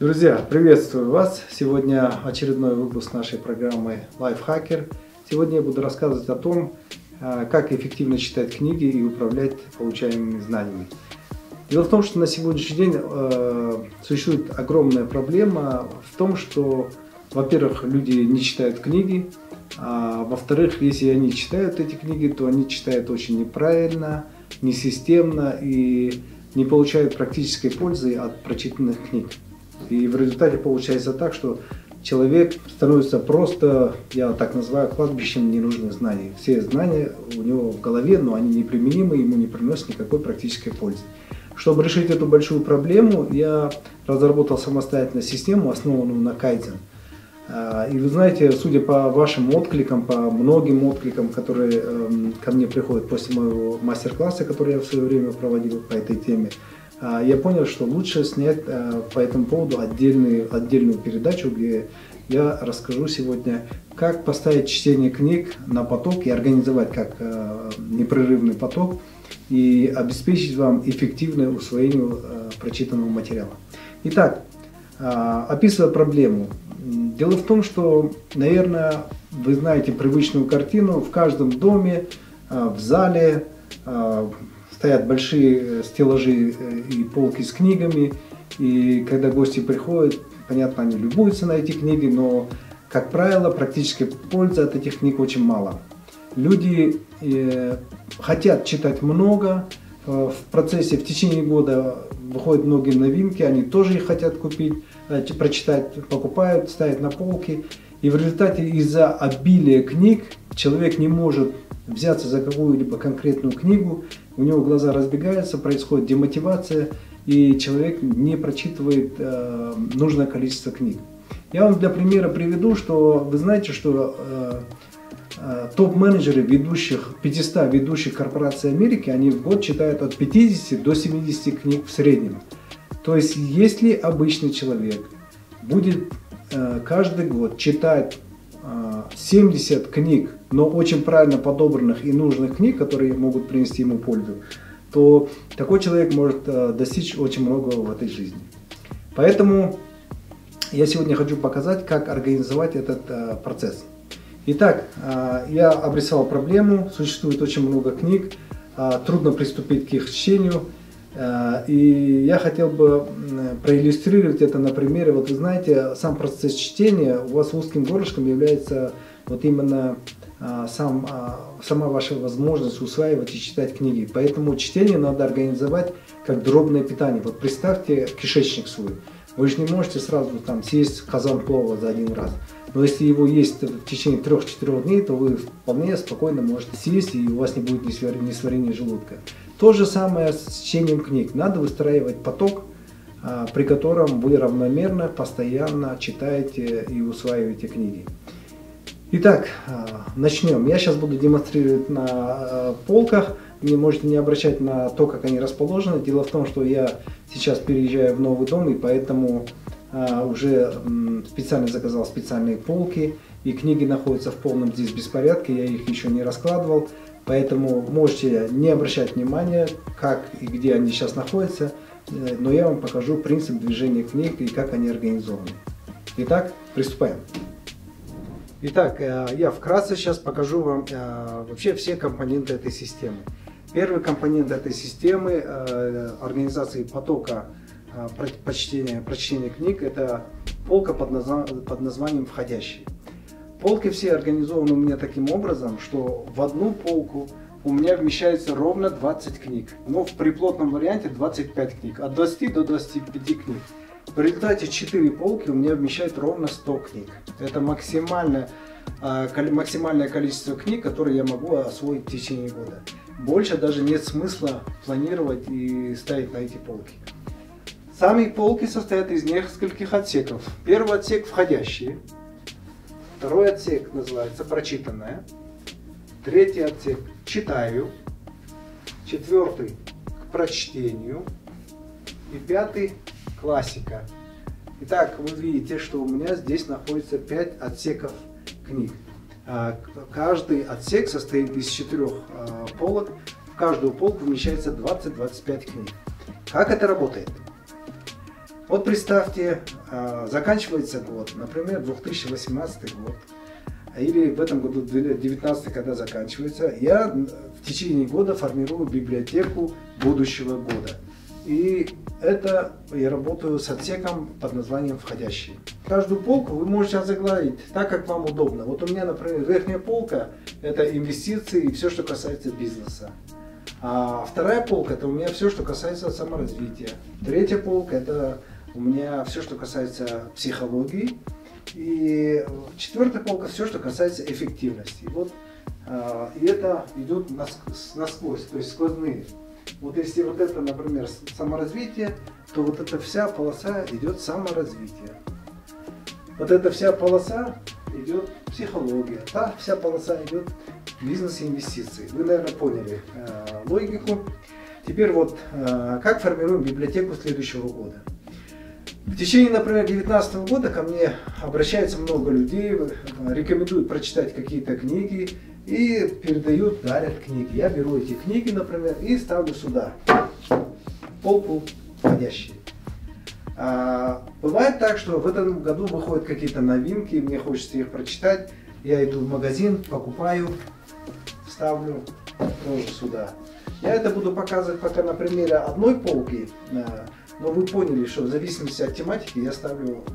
Друзья, приветствую вас! Сегодня очередной выпуск нашей программы Lifehacker. Сегодня я буду рассказывать о том, как эффективно читать книги и управлять получаемыми знаниями. Дело в том, что на сегодняшний день существует огромная проблема в том, что, во-первых, люди не читают книги, а во-вторых, если они читают эти книги, то они читают очень неправильно, несистемно и не получают практической пользы от прочитанных книг. И в результате получается так, что человек становится просто, я так называю, кладбищем ненужных знаний. Все знания у него в голове, но они неприменимы, ему не приносят никакой практической пользы. Чтобы решить эту большую проблему, я разработал самостоятельно систему, основанную на Kaizen. И вы знаете, судя по вашим откликам, по многим откликам, которые ко мне приходят после моего мастер-класса, который я в свое время проводил по этой теме, я понял, что лучше снять по этому поводу отдельную передачу, где я расскажу сегодня, как поставить чтение книг на поток и организовать как непрерывный поток и обеспечить вам эффективное усвоение прочитанного материала. Итак, описывая проблему. Дело в том, что, наверное, вы знаете привычную картину. В каждом доме, в зале стоят большие стеллажи и полки с книгами. И когда гости приходят, понятно, они любуются на эти книги, но, как правило, практической пользы от этих книг очень мало. Люди хотят читать много. В процессе, в течение года выходят многие новинки, они тоже их хотят купить, прочитать, покупают, ставят на полки. И в результате из-за обилия книг человек не может взяться за какую-либо конкретную книгу, у него глаза разбегаются, происходит демотивация, и человек не прочитывает нужное количество книг. Я вам для примера приведу, что вы знаете, что топ-менеджеры 500 ведущих корпораций Америки, они в год читают от 50 до 70 книг в среднем. То есть, если обычный человек будет каждый год читать 70 книг, но очень правильно подобранных и нужных книг, которые могут принести ему пользу, то такой человек может достичь очень многого в этой жизни. Поэтому я сегодня хочу показать, как организовать этот процесс. Итак, я обрисовал проблему, существует очень много книг, трудно приступить к их чтению, и я хотел бы проиллюстрировать это на примере. Вот вы знаете, сам процесс чтения у вас узким горлышком является вот именно сама ваша возможность усваивать и читать книги. Поэтому чтение надо организовать как дробное питание. Вот представьте кишечник свой. Вы же не можете сразу там съесть казан плова за один раз. Но если его есть в течение 3-4 дней, то вы вполне спокойно можете съесть, и у вас не будет несварения желудка. То же самое с чтением книг. Надо выстраивать поток, при котором вы равномерно, постоянно читаете и усваиваете книги. Итак, начнем. Я сейчас буду демонстрировать на полках. Вы можете не обращать на то, как они расположены. Дело в том, что я сейчас переезжаю в новый дом, и поэтому уже специально заказал специальные полки, и книги находятся в полном здесь беспорядке, я их еще не раскладывал, поэтому можете не обращать внимания, как и где они сейчас находятся, но я вам покажу принцип движения книг и как они организованы. Итак, приступаем. Итак, я вкратце сейчас покажу вам вообще все компоненты этой системы. Первый компонент этой системы организации потока прочтения книг — это полка под названием «Входящие». Полки все организованы у меня таким образом, что в одну полку у меня вмещается ровно 20 книг, но в приплотном варианте 25 книг, от 20 до 25 книг. В результате 4 полки у меня вмещает ровно 100 книг. Это максимальное количество книг, которые я могу освоить в течение года. Больше даже нет смысла планировать и ставить на эти полки. Сами полки состоят из нескольких отсеков. Первый отсек — входящие. Второй отсек называется прочитанное. Третий отсек — читаю. Четвертый — к прочтению. И пятый — классика. Итак, вы видите, что у меня здесь находится 5 отсеков книг. Каждый отсек состоит из 4 полок. В каждую полку вмещается 20-25 книг. Как это работает? Вот представьте, заканчивается год, например, 2018 год, или в этом году 2019, когда заканчивается, я в течение года формирую библиотеку будущего года. И это я работаю с отсеком под названием «Входящие». Каждую полку вы можете озаглавить так, как вам удобно. Вот у меня, например, верхняя полка – это инвестиции и все, что касается бизнеса. А вторая полка – это у меня все, что касается саморазвития. Третья полка – это у меня все, что касается психологии. И четвертая полка – все, что касается эффективности. Вот, и это идет насквозь, то есть сквозные. Вот если вот это, например, саморазвитие, то вот эта вся полоса идет саморазвитие. Вот эта вся полоса идет психология. Та вся полоса идет бизнес и инвестиции. Вы, наверное, поняли логику. Теперь вот как формируем библиотеку следующего года. В течение, например, 2019 года ко мне обращается много людей, рекомендуют прочитать какие-то книги и передают, дарят книги. Я беру эти книги, например, и ставлю сюда, полку «Входящие». Бывает так, что в этом году выходят какие-то новинки, мне хочется их прочитать, я иду в магазин, покупаю, ставлю тоже сюда. Я это буду показывать пока на примере одной полки, но вы поняли, что в зависимости от тематики я ставлю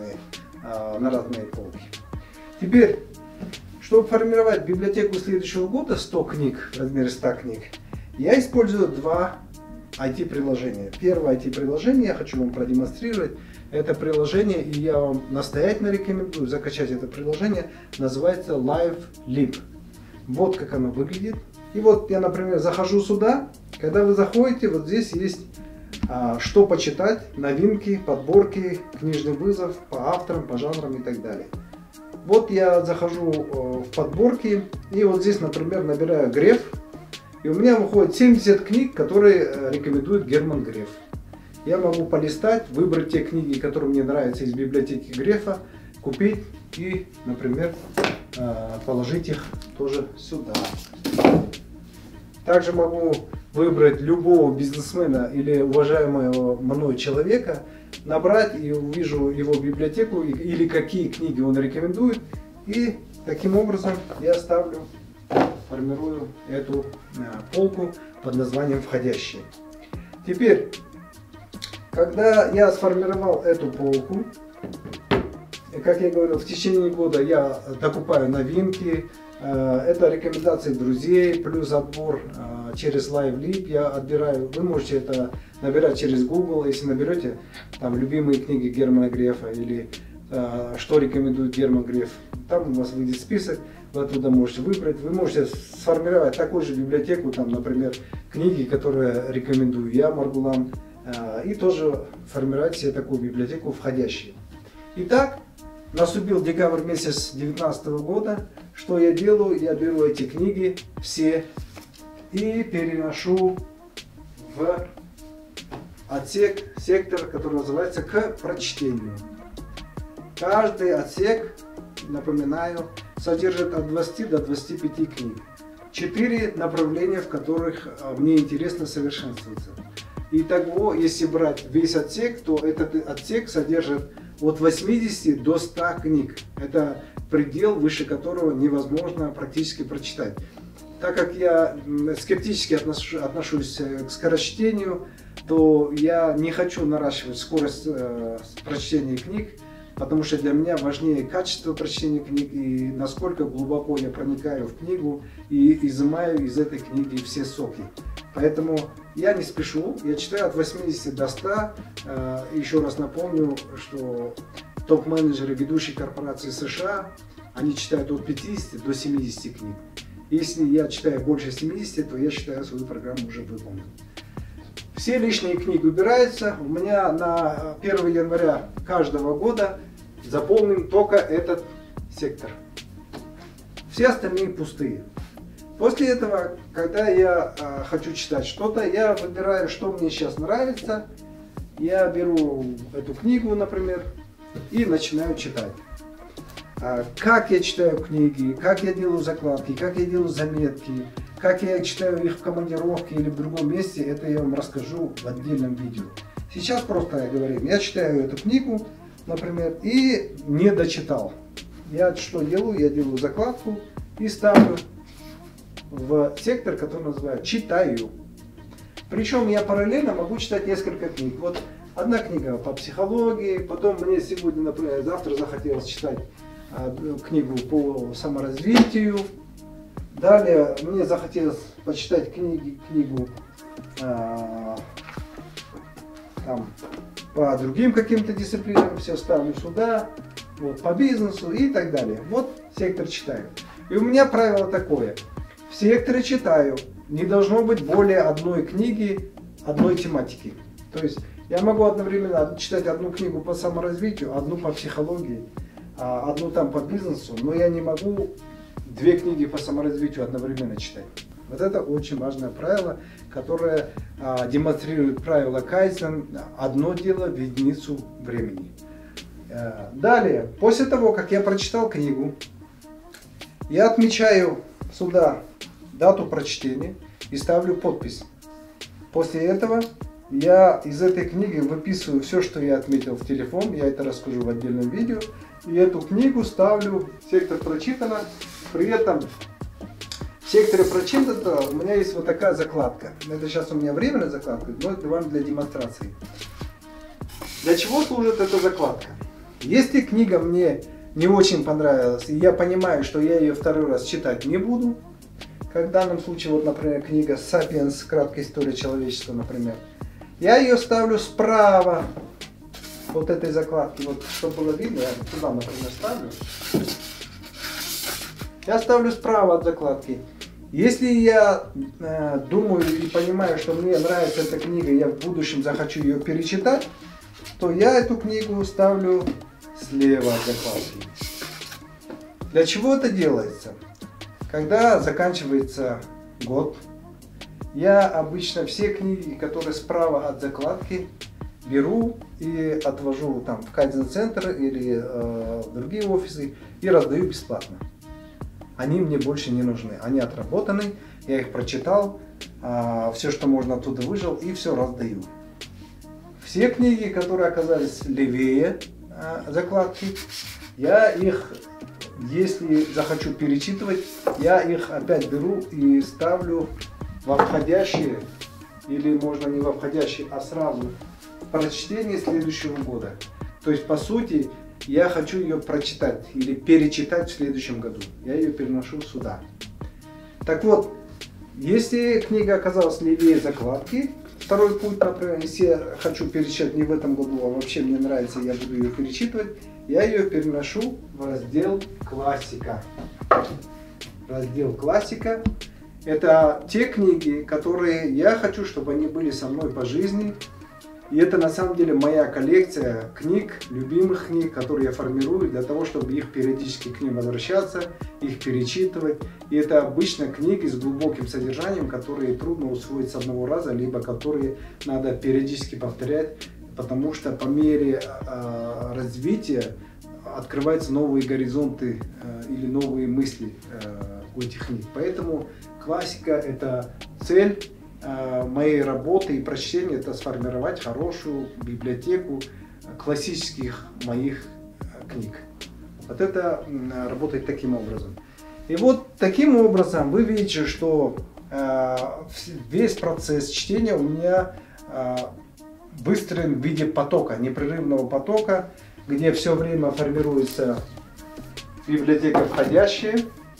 на разные полки. Теперь, чтобы формировать библиотеку следующего года, 100 книг, в размере 100 книг, я использую два IT-приложения. Первое IT-приложение я хочу вам продемонстрировать. Это приложение, и я вам настоятельно рекомендую закачать это приложение, называется LiveLib. Вот как оно выглядит. И вот я, например, захожу сюда. Когда вы заходите, вот здесь есть что почитать, новинки, подборки, книжный вызов по авторам, по жанрам и так далее. Вот я захожу в подборки и вот здесь, например, набираю Греф. И у меня выходит 70 книг, которые рекомендует Герман Греф. Я могу полистать, выбрать те книги, которые мне нравятся из библиотеки Грефа, купить и, например, положить их тоже сюда. Также могу выбрать любого бизнесмена или уважаемого мной человека, набрать и увижу его библиотеку или какие книги он рекомендует. И таким образом я формирую эту полку под названием «Входящие». Теперь, когда я сформировал эту полку, как я говорил, в течение года я докупаю новинки, это рекомендации друзей, плюс отбор через LiveLib. Я отбираю, вы можете это набирать через Google, если наберете там любимые книги Германа Грефа или что рекомендует Герман Греф, там у вас выйдет список, вы оттуда можете выбрать. Вы можете сформировать такую же библиотеку, там, например, книги, которые рекомендую я, Маргулан, и тоже формировать себе такую библиотеку «Входящие». Итак, наступил декабрь месяц 2019 года. Что я делаю? Я беру эти книги все и переношу в отсек, сектор, который называется «К прочтению». Каждый отсек, напоминаю, содержит от 20 до 25 книг. 4 направления, в которых мне интересно совершенствоваться. Итого, если брать весь отсек, то этот отсек содержит от 80 до 100 книг. Это предел, выше которого невозможно практически прочитать. Так как я скептически отношусь к скорочтению, то я не хочу наращивать скорость прочтения книг, потому что для меня важнее качество прочтения книг и насколько глубоко я проникаю в книгу и изымаю из этой книги все соки. Поэтому я не спешу, я читаю от 80 до 100. Еще раз напомню, что топ-менеджеры ведущих корпораций США, они читают от 50 до 70 книг. Если я читаю больше 70, то я считаю свою программу уже выполненной. Все лишние книги убираются. У меня на 1 января каждого года заполнен только этот сектор. Все остальные пустые. После этого, когда я хочу читать что-то, я выбираю, что мне сейчас нравится. Я беру эту книгу, например, и начинаю читать. Как я читаю книги, как я делаю закладки, как я делаю заметки, как я читаю их в командировке или в другом месте, это я вам расскажу в отдельном видео. Сейчас просто говорим, я читаю эту книгу, например, и не дочитал. Я что делаю? Я делаю закладку и ставлю в сектор, который называют «Читаю». Причем я параллельно могу читать несколько книг. Вот одна книга по психологии, потом мне сегодня, например, завтра захотелось читать книгу по саморазвитию. Далее мне захотелось почитать книгу там, по другим каким-то дисциплинам, все ставлю сюда, вот, по бизнесу и так далее. Вот сектор читаю. И у меня правило такое. В секторе читаю не должно быть более одной книги, одной тематики. То есть я могу одновременно читать одну книгу по саморазвитию, одну по психологии, одну там по бизнесу, но я не могу две книги по саморазвитию одновременно читать. Вот это очень важное правило, которое демонстрирует правило Кайдзен: одно дело в единицу времени. Далее, после того, как я прочитал книгу, я отмечаю сюда дату прочтения и ставлю подпись. После этого я из этой книги выписываю все, что я отметил в телефон, я это расскажу в отдельном видео, и эту книгу ставлю в сектор прочитано. При этом в секторе прочитано у меня есть вот такая закладка. Это сейчас у меня временная закладка, но это вам для демонстрации. Для чего служит эта закладка? Если книга мне не очень понравилась, и я понимаю, что я ее второй раз читать не буду, как в данном случае, вот, например, книга «Сапиенс. Краткая история человечества», например, я ее ставлю справа вот этой закладки, вот, чтобы было видно, я туда, например, ставлю. Я ставлю справа от закладки. Если я думаю и понимаю, что мне нравится эта книга, я в будущем захочу ее перечитать, то я эту книгу ставлю слева от закладки. Для чего это делается? Когда заканчивается год, я обычно все книги, которые справа от закладки, беру и отвожу там в Кайдзен-центр или в другие офисы и раздаю бесплатно. Они мне больше не нужны. Они отработаны, я их прочитал, все, что можно, оттуда выжил и все раздаю. Все книги, которые оказались левее закладки, я их, если захочу перечитывать, я их опять беру и ставлю во входящие, или можно не во входящие, а сразу в прочтение следующего года. То есть, по сути, я хочу ее прочитать или перечитать в следующем году. Я ее переношу сюда. Так вот, если книга оказалась левее закладки, второй путь, например, если я хочу перечитать не в этом году, а вообще мне нравится, я буду ее перечитывать, я ее переношу в раздел «Классика». Раздел «Классика» — это те книги, которые я хочу, чтобы они были со мной по жизни. И это на самом деле моя коллекция книг, любимых книг, которые я формирую для того, чтобы их периодически к ним возвращаться, их перечитывать. И это обычно книги с глубоким содержанием, которые трудно усвоить с одного раза, либо которые надо периодически повторять, потому что по мере развития открываются новые горизонты или новые мысли у этих книг. Поэтому классика — это цель моей работы и прочтения, это сформировать хорошую библиотеку классических моих книг. Вот это работает таким образом. И вот таким образом вы видите, что весь процесс чтения у меня выстроен в виде потока, непрерывного потока, где все время формируется библиотека входящая.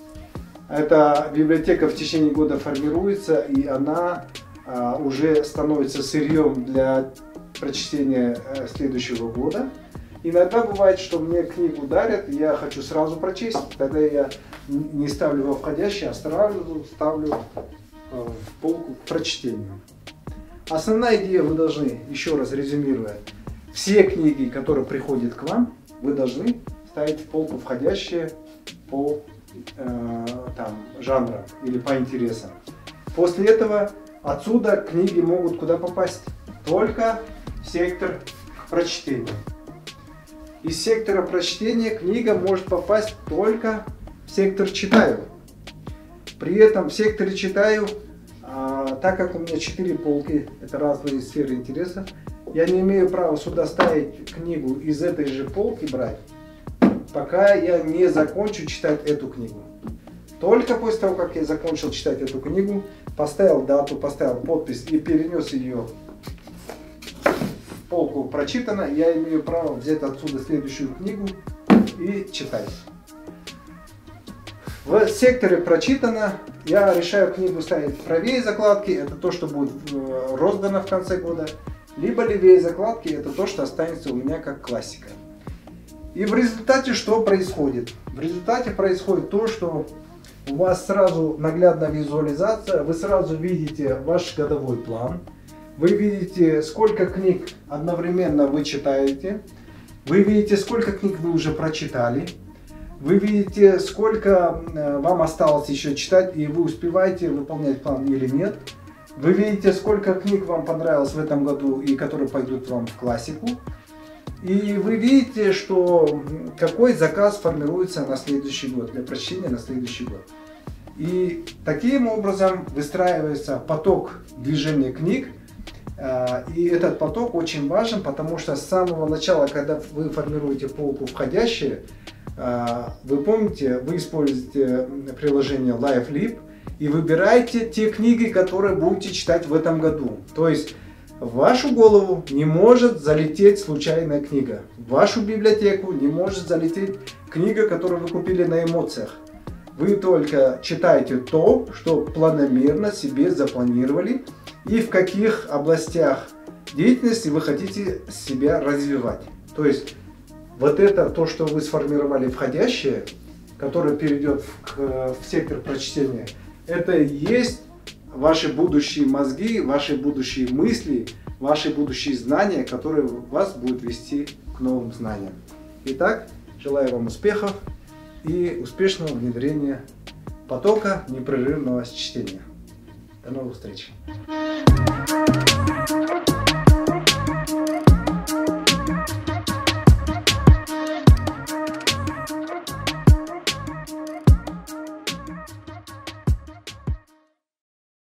Эта библиотека в течение года формируется, и она уже становится сырьем для прочтения следующего года. Иногда бывает, что мне книгу дарят, и я хочу сразу прочесть, тогда я не ставлю во входящий, а сразу ставлю в полку к прочтению. Основная идея: вы должны, еще раз резюмируя, все книги, которые приходят к вам, вы должны ставить в полку входящие по жанрам или по интересам. После этого отсюда книги могут куда попасть? Только в сектор прочтения. Из сектора прочтения книга может попасть только в сектор читаю. При этом в секторе читаю, так как у меня 4 полки, это разные сферы интереса, Я не имею права сюда ставить книгу из этой же полки брать, пока я не закончу читать эту книгу. Только после того, как я закончил читать эту книгу, поставил дату, поставил подпись и перенес ее в полку «Прочитано», я имею право взять отсюда следующую книгу и читать. В секторе «Прочитано» я решаю книгу ставить правее закладки, это то, что будет роздано в конце года, либо левее закладки, это то, что останется у меня как классика. И в результате что происходит? В результате происходит то, что у вас сразу наглядная визуализация, вы сразу видите ваш годовой план, вы видите, сколько книг одновременно вы читаете, вы видите, сколько книг вы уже прочитали, вы видите, сколько вам осталось еще читать, и вы успеваете выполнять план или нет. Вы видите, сколько книг вам понравилось в этом году и которые пойдут вам в классику. И вы видите, что какой заказ формируется на следующий год, для прочтения на следующий год. И таким образом выстраивается поток движения книг. И этот поток очень важен, потому что с самого начала, когда вы формируете полку входящие, вы помните, вы используете приложение LiveLib и выбираете те книги, которые будете читать в этом году. То есть в вашу голову не может залететь случайная книга. В вашу библиотеку не может залететь книга, которую вы купили на эмоциях. Вы только читаете то, что планомерно себе запланировали и в каких областях деятельности вы хотите себя развивать. То есть вот это то, что вы сформировали входящее, которое перейдет в сектор прочтения, это и есть ваши будущие мозги, ваши будущие мысли, ваши будущие знания, которые вас будут вести к новым знаниям. Итак, желаю вам успехов и успешного внедрения потока непрерывного чтения. До новых встреч!